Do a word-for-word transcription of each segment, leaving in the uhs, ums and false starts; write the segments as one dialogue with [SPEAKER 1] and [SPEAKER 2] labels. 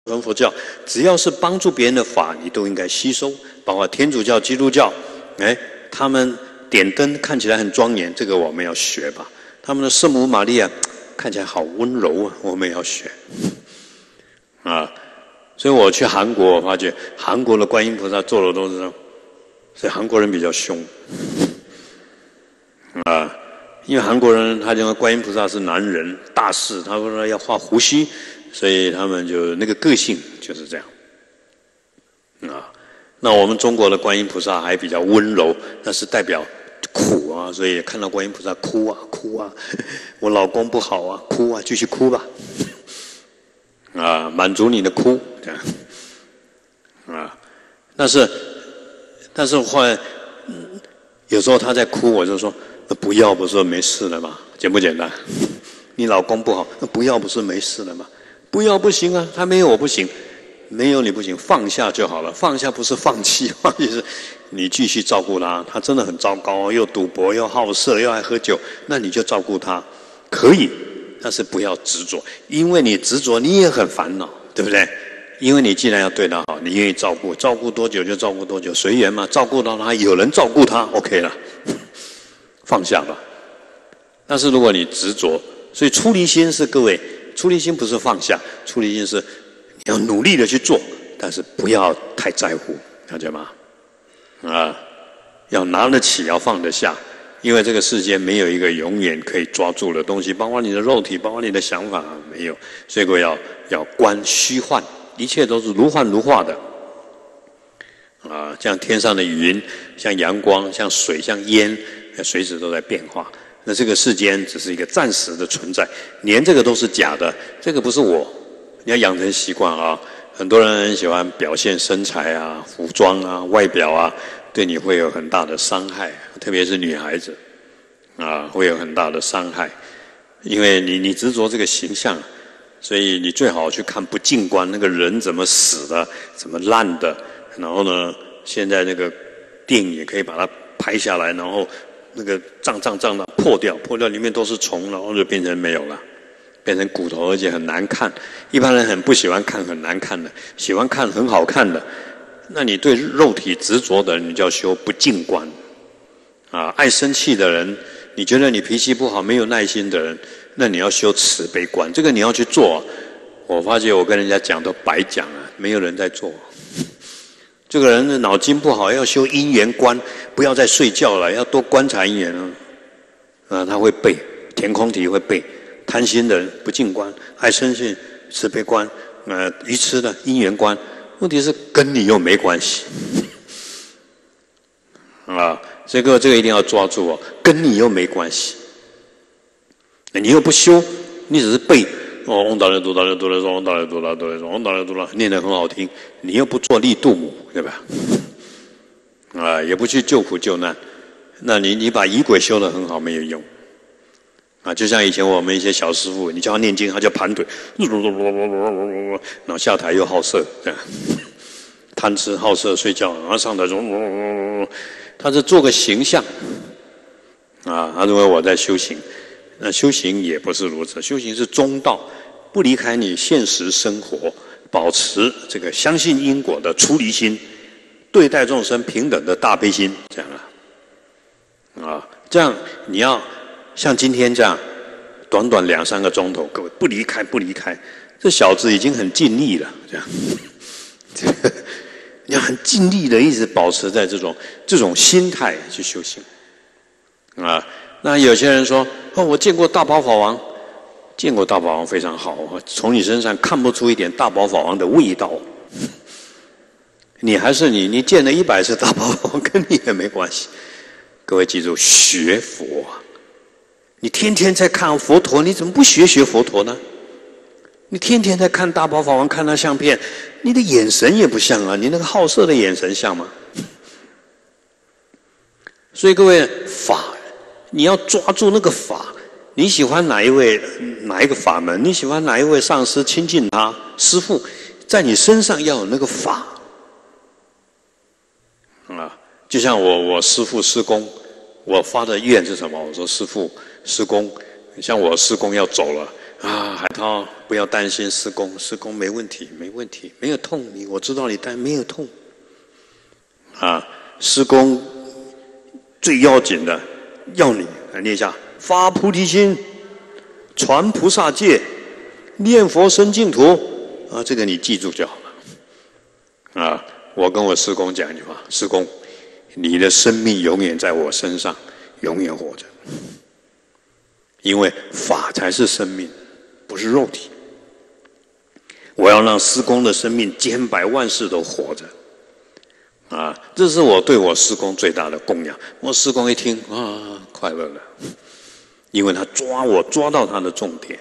[SPEAKER 1] 传佛教，只要是帮助别人的法，你都应该吸收。包括天主教、基督教，哎，他们点灯看起来很庄严，这个我们要学吧。他们的圣母玛利亚看起来好温柔啊，我们也要学啊。所以我去韩国，我发觉韩国的观音菩萨做的都是这样，所以韩国人比较凶啊。因为韩国人他认为观音菩萨是男人大士，他说要画胡须，所以他们就那个个性就是这样啊。那我们中国的观音菩萨还比较温柔，那是代表苦啊，所以看到观音菩萨哭啊哭啊，我老公不好啊，哭啊，继续哭吧，啊，满足你的哭这样啊。但是但是后来、嗯、有时候他在哭，我就说不要不是没事了吗？简不简单？你老公不好，那不要不是没事了吗？不要不行啊，他没有我不行。没有你不行，放下就好了。放下不是放弃，放弃是你继续照顾他。他真的很糟糕，又赌博，又好色，又爱喝酒，那你就照顾他，可以，但是不要执着，因为你执着，你也很烦恼，对不对？因为你既然要对他好，你愿意照顾，照顾多久就照顾多久，随缘嘛。照顾到他，有人照顾他 ，OK 了，放下吧。但是如果你执着，所以出离心是各位，出离心不是放下，出离心是。要努力的去做，但是不要太在乎，了解吗？啊，要拿得起，要放得下，因为这个世界没有一个永远可以抓住的东西，包括你的肉体，包括你的想法，没有。所以我要要观虚幻，一切都是如幻如化的。啊，像天上的云，像阳光，像水，像烟，随时都在变化。那这个世间只是一个暂时的存在，连这个都是假的，这个不是我。你要养成习惯啊！很多人很喜欢表现身材啊、服装啊、外表啊，对你会有很大的伤害，特别是女孩子啊，会有很大的伤害。因为你你执着这个形象，所以你最好去看不净观，那个人怎么死的，怎么烂的。然后呢，现在那个电影也可以把它拍下来，然后那个胀胀胀的破掉，破掉里面都是虫，然后就变成没有了。变成骨头，而且很难看。一般人很不喜欢看很难看的，喜欢看很好看的。那你对肉体执着的人，你就要修不净观啊。爱生气的人，你觉得你脾气不好、没有耐心的人，那你要修慈悲观。这个你要去做、啊。我发觉我跟人家讲都白讲啊，没有人在做。这个人的脑筋不好，要修因缘观，不要再睡觉了，要多观察因缘啊。啊，他会背，填空题会背。贪心的人不净观，爱生气慈悲观，呃，愚痴的因缘观，问题是跟你又没关系啊，这个这个一定要抓住哦，跟你又没关系，你又不修，你只是背哦，嗡达咧嘟达咧嘟咧嗡达咧嘟达嘟咧嗡达咧嘟啦，念得很好听，你又不做利度母，对吧？啊，也不去救苦救难，那你你把仪轨修得很好没有用。啊，就像以前我们一些小师傅，你叫他念经，他就盘腿，然后下台又好色，这样贪吃好色睡觉，然后上台说，他是做个形象啊。他认为我在修行，那修行也不是如此，修行是中道，不离开你现实生活，保持这个相信因果的出离心，对待众生平等的大悲心，这样啊，啊，这样你要。像今天这样，短短两三个钟头，各位不离开不离开，这小子已经很尽力了。这样，这个你要很尽力的一直保持在这种这种心态去修行啊。那有些人说：“哦，我见过大宝法王，见过大宝王非常好，从你身上看不出一点大宝法王的味道。你还是你，你见了一百次大宝法王，跟你也没关系。各位记住，学佛啊。”你天天在看佛陀，你怎么不学学佛陀呢？你天天在看大宝法王，看他相片，你的眼神也不像啊，你那个好色的眼神像吗？所以各位法，你要抓住那个法。你喜欢哪一位哪一个法门？你喜欢哪一位上师亲近他师父，在你身上要有那个法啊。就像我我师父师公，我发的愿是什么？我说师父。师公，像我师公要走了， 啊，海涛，不要担心施工，施工没问题，没问题，没有痛。你我知道你担没有痛。啊，施工最要紧的，要你来念一下：发菩提心，传菩萨戒，念佛生净土。啊，这个你记住就好了。啊，我跟我师公讲一句话：师公，你的生命永远在我身上，永远活着。因为法才是生命，不是肉体。我要让师公的生命千百万世都活着。啊，这是我对我师公最大的供养。我师公一听啊，快乐了，因为他抓我抓到他的重点。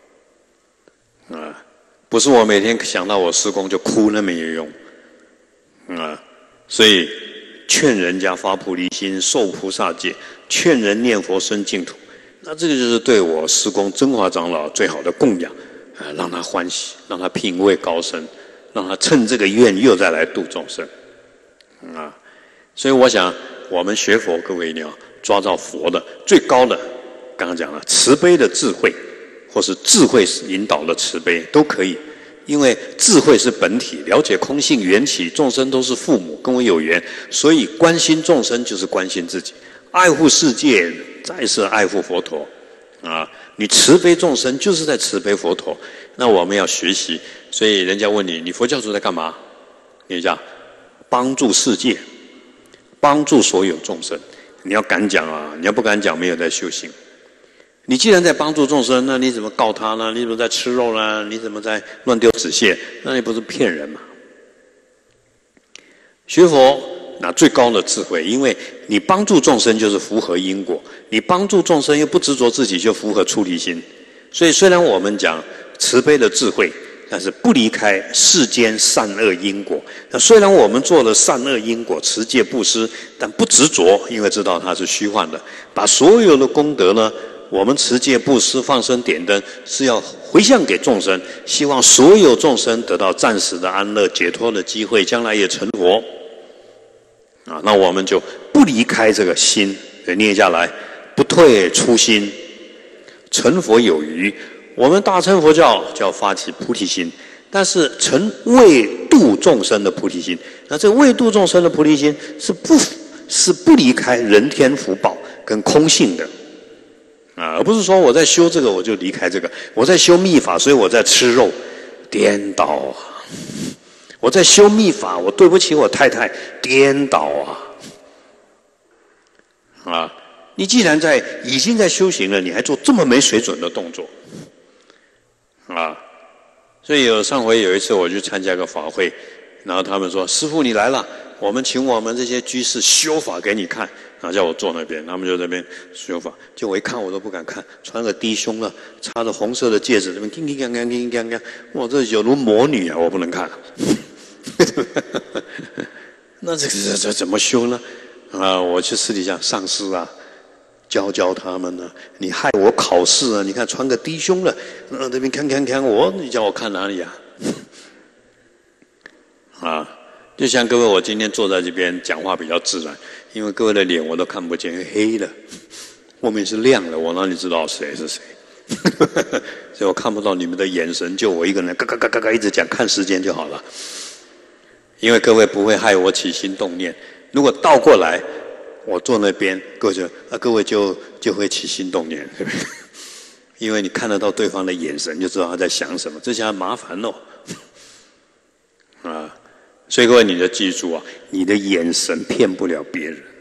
[SPEAKER 1] 啊，不是我每天想到我师公就哭，那没有用。啊，所以劝人家发菩提心，受菩萨戒，劝人念佛生净土。那这个就是对我师公真华长老最好的供养，啊，让他欢喜，让他品位高深，让他趁这个愿又再来度众生。啊，所以我想，我们学佛，各位你要抓到佛的最高的，刚刚讲了慈悲的智慧，或是智慧引导的慈悲都可以，因为智慧是本体，了解空性缘起，众生都是父母，跟我有缘，所以关心众生就是关心自己，爱护世界再是爱护佛陀。啊，你慈悲众生就是在慈悲佛陀，那我们要学习。所以人家问你，你佛教徒在干嘛？你讲。帮助世界，帮助所有众生，你要敢讲啊！你要不敢讲，没有在修行。你既然在帮助众生，那你怎么告他呢？你怎么在吃肉呢？你怎么在乱丢纸屑？那你不是骗人吗？学佛那最高的智慧，因为你帮助众生就是符合因果，你帮助众生又不执着自己，就符合出离心。所以虽然我们讲慈悲的智慧，但是不离开世间善恶因果。那虽然我们做了善恶因果，持戒布施，但不执着，因为知道它是虚幻的。把所有的功德呢，我们持戒布施、放生、点灯，是要回向给众生，希望所有众生得到暂时的安乐、解脱的机会，将来也成佛。啊，那我们就不离开这个心，给念下来，不退初心，成佛有余。我们大乘佛教叫发起菩提心，但是成为度众生的菩提心。那这为度众生的菩提心是不是不离开人天福报跟空性的啊，而不是说我在修这个我就离开这个，我在修密法，所以我在吃肉，颠倒啊！我在修密法，我对不起我太太，颠倒啊！啊，你既然在已经在修行了，你还做这么没水准的动作？啊，所以有上回有一次我去参加个法会，然后他们说：“师父你来了，我们请我们这些居士修法给你看。”然后叫我坐那边，他们就在那边修法。就我一看我都不敢看，穿个低胸了，插着红色的戒指，这边叮叮当当叮叮当当，哇，这有如魔女啊，我不能看。那这这这怎么修呢？啊，我去私底下上师啊。教教他们呢、啊，你害我考试啊！你看穿个低胸了，呃，这边看看看我，你叫我看哪里啊？啊，就像各位，我今天坐在这边讲话比较自然，因为各位的脸我都看不见，黑的，后面是亮的，我哪里知道谁是谁？所以我看不到你们的眼神，就我一个人嘎嘎嘎嘎嘎一直讲，看时间就好了。因为各位不会害我起心动念，如果倒过来。我坐那边，各位就啊，各位就就会起心动念，对不对？因为你看得到对方的眼神，就知道他在想什么，这下麻烦喽。啊，所以各位你要记住啊，你的眼神骗不了别人。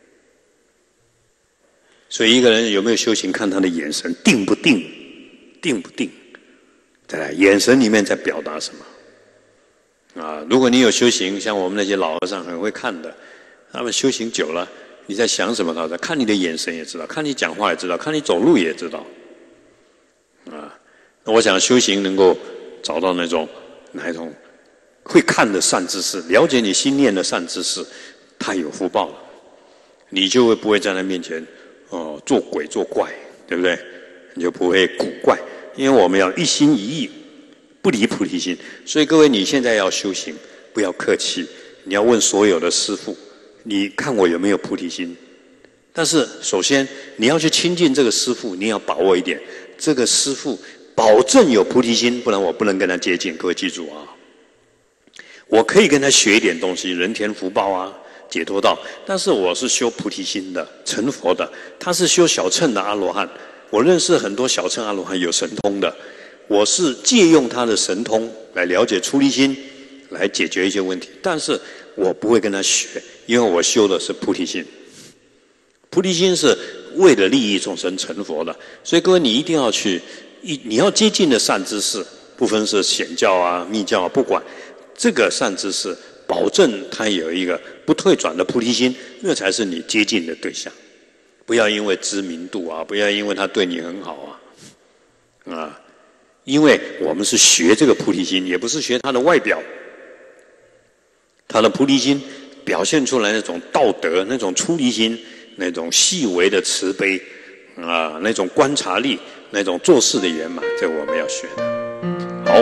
[SPEAKER 1] 所以一个人有没有修行，看他的眼神定不定，定不定，再来眼神里面在表达什么。啊，如果你有修行，像我们那些老和尚很会看的，他们修行久了。你在想什么？他在看你的眼神也知道，看你讲话也知道，看你走路也知道。啊，我想修行能够找到那种哪一种会看的善知识，了解你心念的善知识，太有福报了。你就会不会在他面前哦、呃、做鬼做怪，对不对？你就不会古怪，因为我们要一心一意，不离菩提心。所以各位，你现在要修行，不要客气，你要问所有的师父。你看我有没有菩提心？但是首先你要去亲近这个师父，你要把握一点，这个师父保证有菩提心，不然我不能跟他接近。各位记住啊，我可以跟他学一点东西，人天福报啊，解脱道，但是我是修菩提心的，成佛的，他是修小乘的阿罗汉。我认识很多小乘阿罗汉有神通的，我是借用他的神通来了解出离心，来解决一些问题，但是我不会跟他学，因为我修的是菩提心。菩提心是为了利益众生成佛的，所以各位你一定要去，一你要接近的善知识，不分是显教啊、密教啊，不管这个善知识，保证他有一个不退转的菩提心，那才是你接近的对象。不要因为知名度啊，不要因为他对你很好啊，啊，因为我们是学这个菩提心，也不是学他的外表。他的菩提心表现出来那种道德、那种出离心、那种细微的慈悲啊，那种观察力、那种做事的圆满，这我们要学的。好。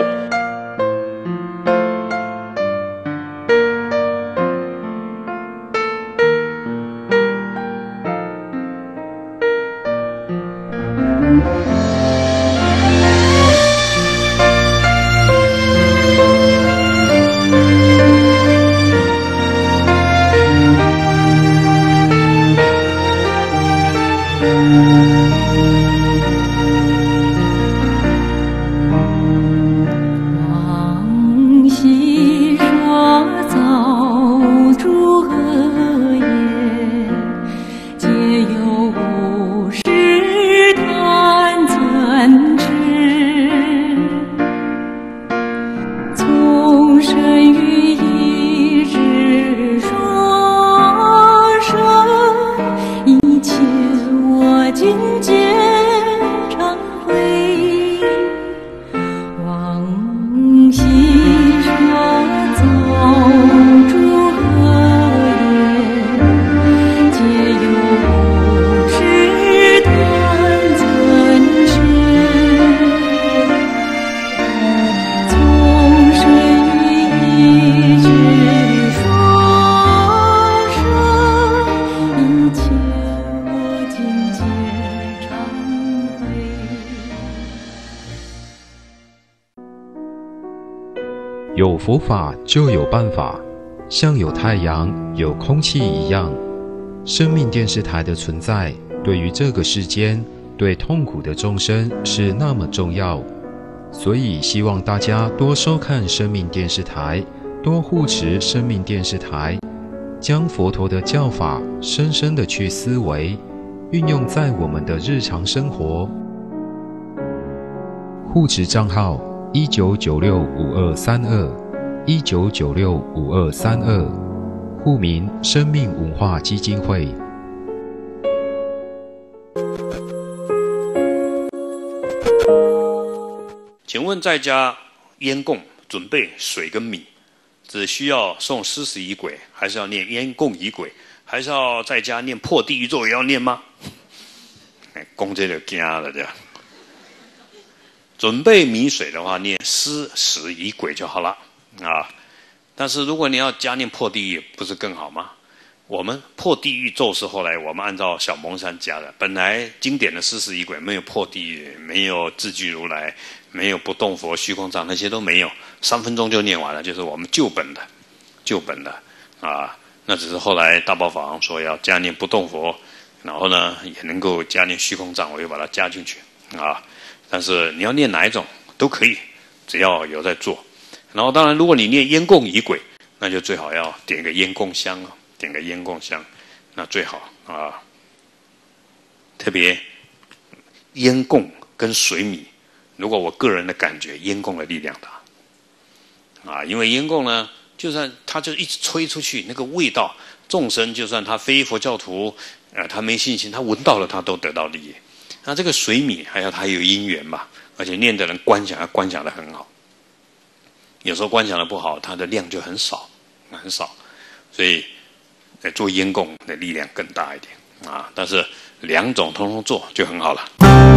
[SPEAKER 2] 有佛法就有办法，像有太阳、有空气一样。生命电视台的存在，对于这个世间、对痛苦的众生是那么重要，所以希望大家多收看生命电视台，多护持生命电视台，将佛陀的教法深深的去思维，运用在我们的日常生活。护持账号一九九六五二三二，一九九六五二三二，户名生命文化基金会。
[SPEAKER 1] 请问在家烟供准备水跟米，只需要诵施食仪轨，还是要念烟供仪轨，还是要在家念破地狱咒也要念吗？供这就惊了这样。准备米水的话，念施食仪轨就好了啊。但是如果你要加念破地狱，不是更好吗？我们破地狱咒是后来我们按照小蒙山加的，本来经典的施食仪轨没有破地狱，没有自具如来，没有不动佛、虚空藏，那些都没有，三分钟就念完了，就是我们旧本的，旧本的啊。那只是后来大宝法王说要加念不动佛，然后呢也能够加念虚空藏，我又把它加进去啊。但是你要念哪一种都可以，只要有在做。然后当然，如果你念烟供仪轨，那就最好要点个烟供香了，点个烟供香，那最好啊。特别烟供跟水米，如果我个人的感觉，烟供的力量大啊，因为烟供呢，就算它就一直吹出去，那个味道，众生就算他非佛教徒，呃，他没信心，他闻到了，他都得到利益。那这个水米还要它有因缘嘛，而且念的人观想要观想的很好，有时候观想的不好，它的量就很少，很少，所以做烟供的力量更大一点啊。但是两种通通做就很好了。